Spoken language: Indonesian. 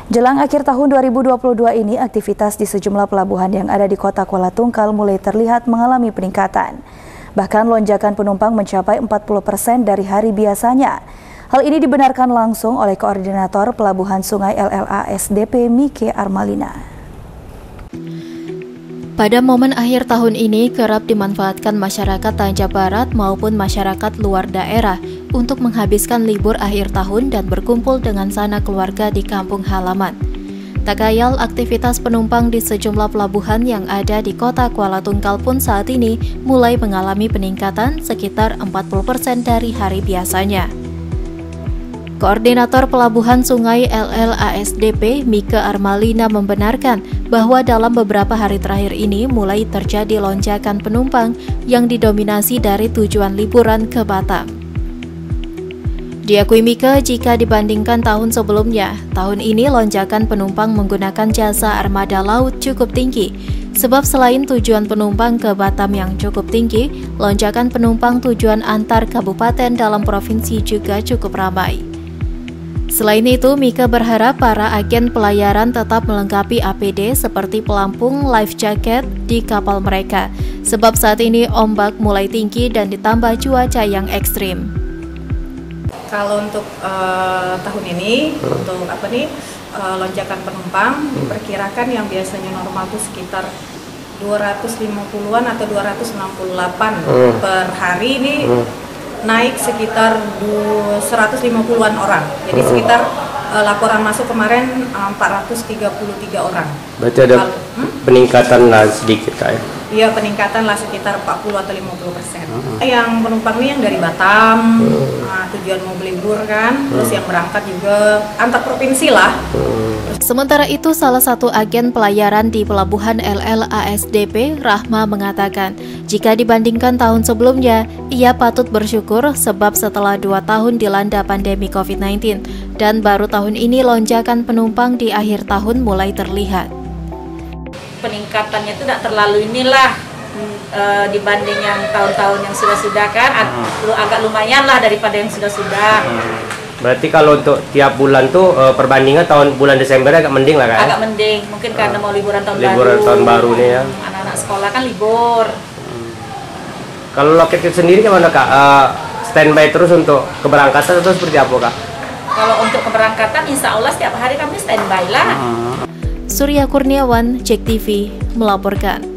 Jelang akhir tahun 2022 ini, aktivitas di sejumlah pelabuhan yang ada di kota Kuala Tungkal mulai terlihat mengalami peningkatan. Bahkan lonjakan penumpang mencapai 40% dari hari biasanya. Hal ini dibenarkan langsung oleh Koordinator Pelabuhan Sungai LLA-SDP Mike Armalina. Pada momen akhir tahun ini kerap dimanfaatkan masyarakat Tanja Barat maupun masyarakat luar daerah untuk menghabiskan libur akhir tahun dan berkumpul dengan sanak keluarga di kampung halaman. Tak kayal, aktivitas penumpang di sejumlah pelabuhan yang ada di kota Kuala Tungkal pun saat ini mulai mengalami peningkatan sekitar 40% dari hari biasanya. Koordinator Pelabuhan Sungai LLA-SDP Mike Armalina membenarkan bahwa dalam beberapa hari terakhir ini mulai terjadi lonjakan penumpang yang didominasi dari tujuan liburan ke Batam. Diakui Mike, jika dibandingkan tahun sebelumnya, tahun ini lonjakan penumpang menggunakan jasa armada laut cukup tinggi. Sebab selain tujuan penumpang ke Batam yang cukup tinggi, lonjakan penumpang tujuan antar kabupaten dalam provinsi juga cukup ramai. Selain itu, Mike berharap para agen pelayaran tetap melengkapi APD seperti pelampung life jacket di kapal mereka, sebab saat ini ombak mulai tinggi dan ditambah cuaca yang ekstrim. Kalau untuk tahun ini, untuk lonjakan penumpang, perkirakan yang biasanya normal itu sekitar 250-an atau 268 per hari, ini naik sekitar 150-an orang. Jadi sekitar laporan masuk kemarin 433 orang. Berarti ada peningkatan lah sedikit ya? Iya, peningkatan lah sekitar 40 atau 50%. Yang penumpang ini yang dari Batam, tujuan mau libur kan, terus yang berangkat juga antar provinsi lah. Sementara itu, salah satu agen pelayaran di Pelabuhan LLA-SDP, Rahma, mengatakan jika dibandingkan tahun sebelumnya, ia patut bersyukur sebab setelah 2 tahun dilanda pandemi COVID-19 dan baru tahun ini lonjakan penumpang di akhir tahun mulai terlihat. Peningkatannya itu tidak terlalu inilah dibanding yang tahun-tahun yang sudah-sudah kan, agak lumayan lah daripada yang sudah-sudah. Berarti kalau untuk tiap bulan tuh perbandingan bulan Desember agak mending lah kan? Agak mending, mungkin karena mau liburan tahun baru nih ya. Anak-anak sekolah kan libur. Kalau loket sendiri gimana Kak? Standby terus untuk keberangkatan atau seperti apa Kak? Kalau untuk keberangkatan insya Allah setiap hari kami standby lah. Surya Kurniawan, JEK TV, melaporkan.